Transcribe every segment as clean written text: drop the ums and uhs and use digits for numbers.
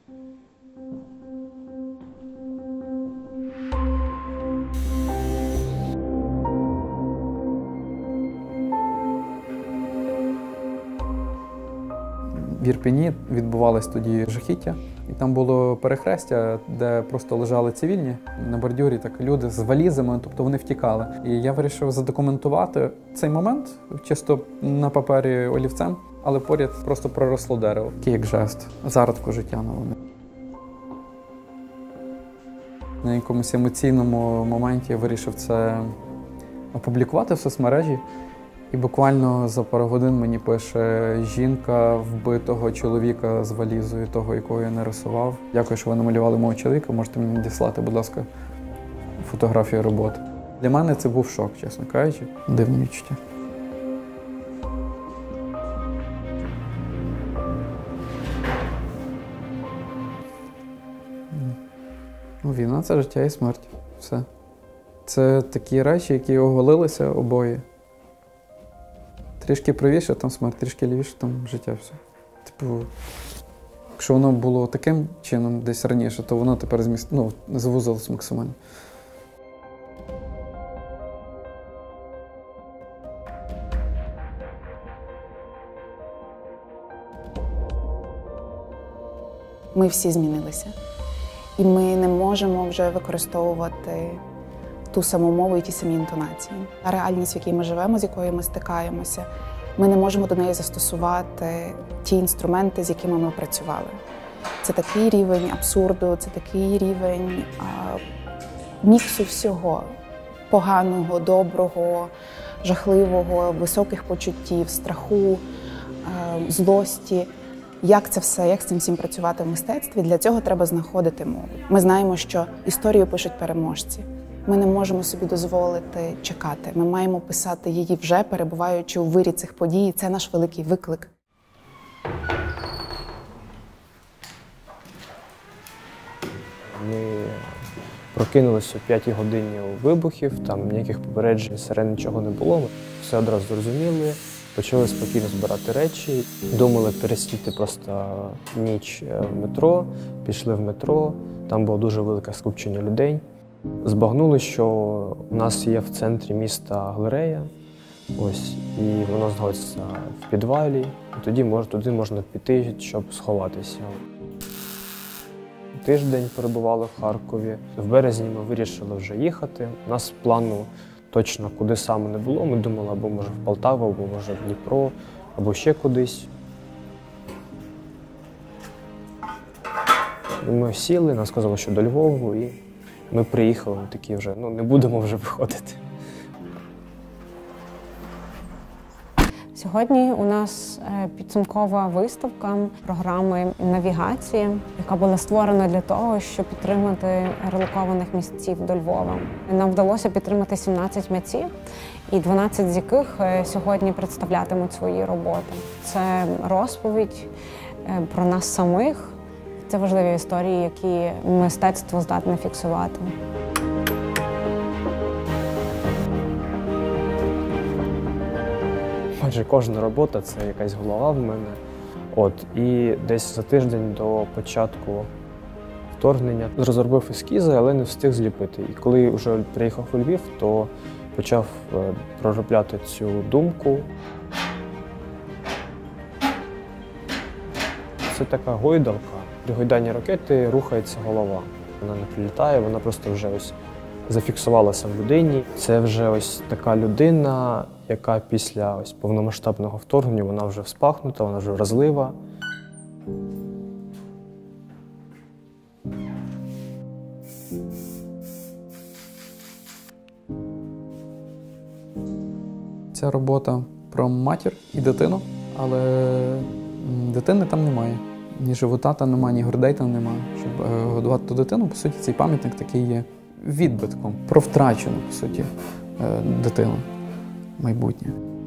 В Ірпені відбувалось тоді жахіття, і там було перехрестя, де просто лежали цивільні на бордюрі, так люди з валізами, тобто вони втікали. І я вирішив задокументувати цей момент, чисто на папері олівцем, але поряд просто проросло дерево. Такий як жест, зародку життя на вони. На якомусь емоційному моменті я вирішив це опублікувати в соцмережі. І буквально за пару годин мені пише жінка вбитого чоловіка з валізою, того, якого я не рисував. Дякую, що ви намалювали мого чоловіка, можете мені надіслати, будь ласка, фотографію роботи. Для мене це був шок, чесно кажучи. Дивні відчуття. Війна – це життя і смерть. Все. Це такі речі, які оголилися обоє. Трішки правіше, там смерть, трішки лівіше, там життя, все. Типу, якщо воно було таким чином десь раніше, то воно тепер звузилось максимально. Ми всі змінилися. І ми не можемо вже використовувати ту саму мову і ті самі інтонації. Та реальність, в якій ми живемо, з якою ми стикаємося, ми не можемо до неї застосувати ті інструменти, з якими ми працювали. Це такий рівень абсурду, це такий рівень міксу всього – поганого, доброго, жахливого, високих почуттів, страху, злості. Як це все, як з цим всім працювати в мистецтві? Для цього треба знаходити мову. Ми знаємо, що історію пишуть переможці. Ми не можемо собі дозволити чекати. Ми маємо писати її вже, перебуваючи у вирі цих подій. Це наш великий виклик. Ми прокинулися о 5-й годині вибухів, там ніяких попереджень, сирен, нічого не було. Ми все одразу зрозуміли, почали спокійно збирати речі. Думали пересидіти просто ніч в метро, пішли в метро, там було дуже велике скупчення людей. Збагнули, що у нас є в центрі міста галерея, ось, і вона знаходиться в підвалі, і туди можна піти, щоб сховатися. Тиждень перебували в Харкові. В березні ми вирішили вже їхати. У нас плану точно куди саме не було. Ми думали, або може в Полтаву, або може в Дніпро, або ще кудись. І ми сіли, нас сказали, що до Львову, і ми приїхали, такі вже, не будемо вже виходити. Сьогодні у нас підсумкова виставка програми навігації, яка була створена для того, щоб підтримати релокованих митців до Львова. Нам вдалося підтримати 17 митців, і 12 з яких сьогодні представлятимуть свої роботи. Це розповідь про нас самих. Це важливі історії, які мистецтво здатне фіксувати. Майже кожна робота – це якась голова в мене. І десь за тиждень до початку вторгнення розробив ескізи, але не встиг зліпити. І коли вже приїхав у Львів, то почав проробляти цю думку. Це така гойдалка. При гойданні ракети рухається голова. Вона не прилітає, вона просто вже ось зафіксувалася в людині. Це вже ось така людина, яка після ось повномасштабного вторгнення, вона вже вспахнута, вона вже вразлива. Ця робота про матір і дитину, але дитини там немає. Ні живота там немає, ні грудей там немає. Щоб годувати ту дитину, по суті, цей пам'ятник такий є відбитком про втрачену, по суті, дитину майбутнє.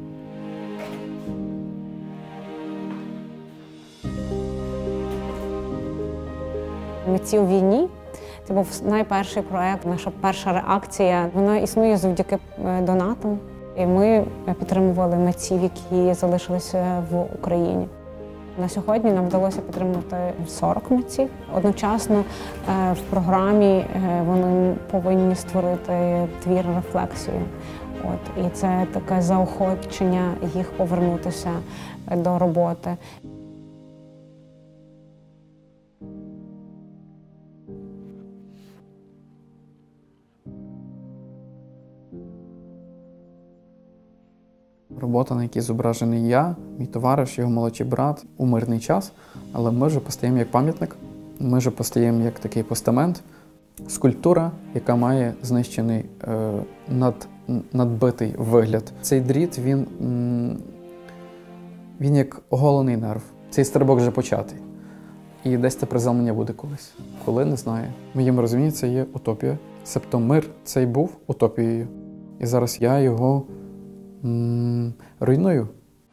Митці у війні – це був найперший проєкт, наша перша реакція. Вона існує завдяки донатам. І ми підтримували митців, які залишилися в Україні. На сьогодні нам вдалося підтримати 40 митців. Одночасно в програмі вони повинні створити твір-рефлексію. І це таке заохочення їх повернутися до роботи. Робота, на якій зображений я, мій товариш, його молодший брат у мирний час, але ми вже постаємо як пам'ятник, ми вже постаємо як такий постамент, скульптура, яка має знищений, надбитий вигляд. Цей дріт, він як оголений нерв. Цей стрибок вже початий. І десь це приземлення буде колись. Коли, не знаю. В моєму розумінні це є утопія. Себто мир цей був утопією. І зараз я його руйную.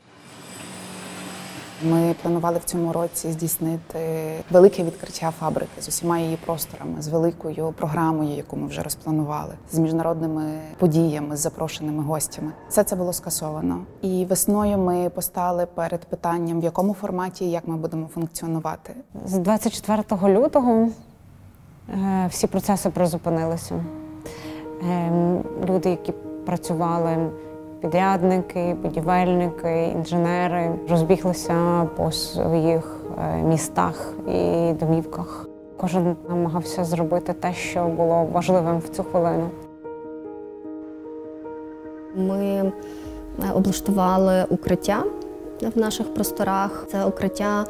Ми планували в цьому році здійснити велике відкриття фабрики з усіма її просторами, з великою програмою, яку ми вже розпланували, з міжнародними подіями, з запрошеними гостями. Все це було скасовано. І весною ми постали перед питанням, в якому форматі і як ми будемо функціонувати. З 24 лютого всі процеси призупинилися. Люди, які працювали, підрядники, будівельники, інженери розбіглися по своїх містах і домівках. Кожен намагався зробити те, що було важливим в цю хвилину. Ми облаштували укриття в наших просторах. Це укриття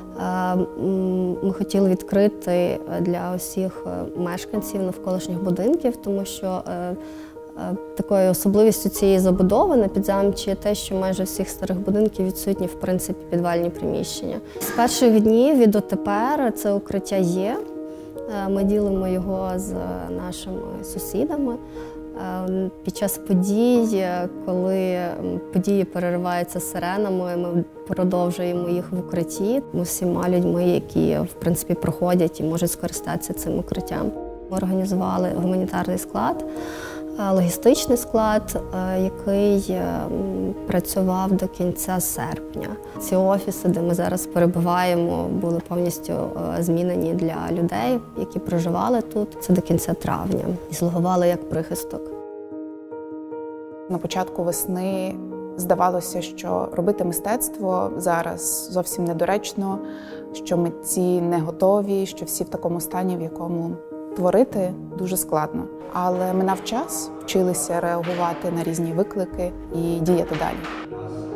ми хотіли відкрити для усіх мешканців навколишніх будинків, тому що такою особливістю цієї забудови на підзамчі є те, що майже всіх старих будинків відсутні, в принципі, підвальні приміщення. З перших днів і дотепер це укриття є. Ми ділимо його з нашими сусідами. Під час подій, коли події перериваються сиренами, ми продовжуємо їх в укритті усіма людьми, які, в принципі, проходять і можуть скористатися цим укриттям. Ми організували гуманітарний склад, логістичний склад, який працював до кінця серпня. Ці офіси, де ми зараз перебуваємо, були повністю змінені для людей, які проживали тут. Це до кінця травня і слугували як прихисток. На початку весни здавалося, що робити мистецтво зараз зовсім недоречно, що митці не готові, що всі в такому стані, в якому творити дуже складно. Але минав час, вчилися реагувати на різні виклики і діяти далі.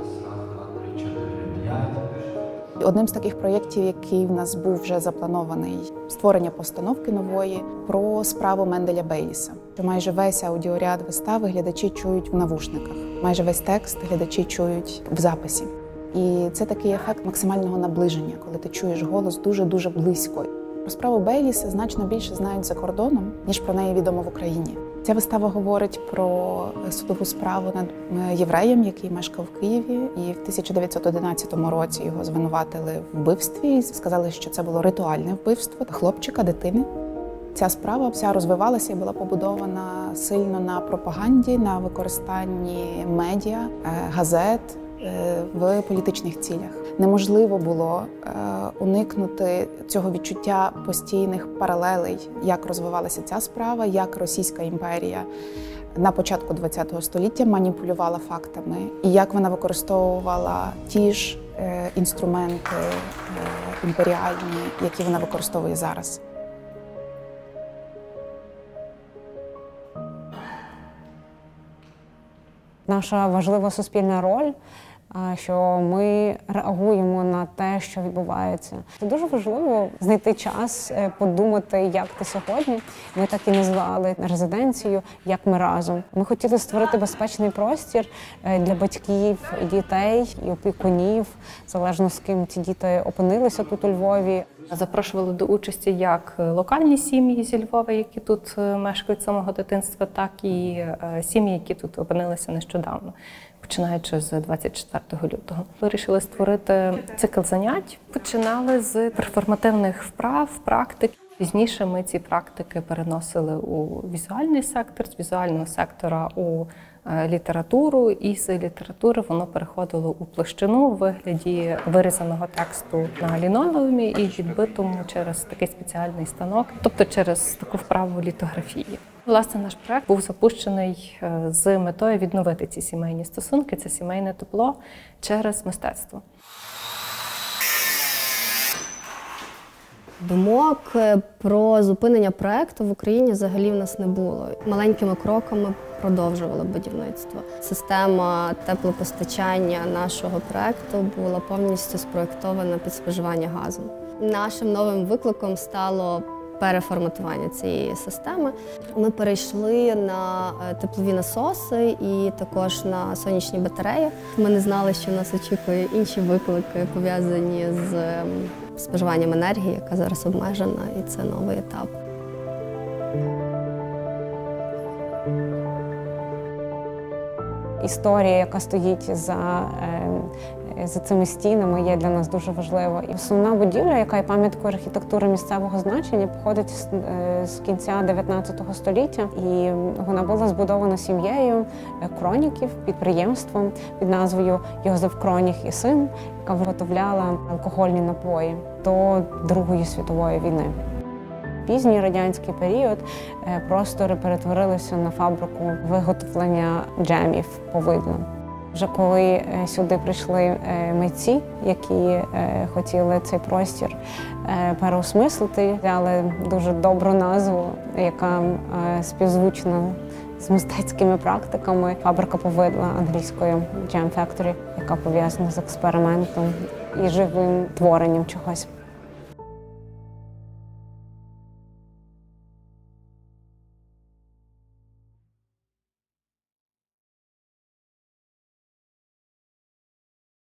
Одним з таких проєктів, який в нас був вже запланований, створення постановки нової про справу Менделя Бейліса. Майже весь аудіоряд вистави глядачі чують в навушниках. Майже весь текст глядачі чують в записі. І це такий ефект максимального наближення, коли ти чуєш голос дуже-дуже близько. Про справу Бейліса значно більше знають за кордоном, ніж про неї відомо в Україні. Ця вистава говорить про судову справу над євреєм, який мешкав в Києві, і в 1911 році його звинуватили в вбивстві і сказали, що це було ритуальне вбивство хлопчика, дитини. Ця справа вся розвивалася і була побудована сильно на пропаганді, на використанні медіа, газет в політичних цілях. Неможливо було уникнути цього відчуття постійних паралелей, як розвивалася ця справа, як Російська імперія на початку ХХ століття маніпулювала фактами, і як вона використовувала ті ж інструменти імперіальні, які вона використовує зараз. Наша важлива суспільна роль, що ми реагуємо на те, що відбувається. Це дуже важливо знайти час, подумати, як ти сьогодні. Ми так і назвали резиденцію «Як ми разом». Ми хотіли створити безпечний простір для батьків, дітей і опікунів, залежно з ким ці діти опинилися тут у Львові. Запрошували до участі як локальні сім'ї зі Львова, які тут мешкають з самого дитинства, так і сім'ї, які тут опинилися нещодавно, починаючи з 24 лютого. Вирішили створити цикл занять. Починали з перформативних вправ, практик. Пізніше ми ці практики переносили у візуальний сектор, з візуального сектора у літературу, і з літератури воно переходило у площину в вигляді вирізаного тексту на лінолеумі і відбитому через такий спеціальний станок, тобто через таку вправу літографії. Власне, наш проект був запущений з метою відновити ці сімейні стосунки, це сімейне тепло через мистецтво. Думок про зупинення проекту в Україні взагалі в нас не було. Маленькими кроками продовжували будівництво. Система теплопостачання нашого проекту була повністю спроєктована під споживання газу. Нашим новим викликом стало переформатування цієї системи. Ми перейшли на теплові насоси і також на сонячні батареї. Ми не знали, що нас очікує інші виклики, пов'язані з споживанням енергії, яка зараз обмежена, і це новий етап. Історія, яка стоїть за цими стінами, є для нас дуже важлива. І основна будівля, яка є пам'яткою архітектури місцевого значення, походить з кінця 19 століття. І вона була збудована сім'єю Кроніків, підприємством під назвою Йозеф Кроніх і син, яка виготовляла алкогольні напої до Другої світової війни. Пізній радянський період простори перетворилися на фабрику виготовлення джемів повидлом. Вже коли сюди прийшли митці, які хотіли цей простір переосмислити, взяли дуже добру назву, яка співзвучна з мистецькими практиками. Фабрика повидла англійською Jam Factory, яка пов'язана з експериментом і живим творенням чогось.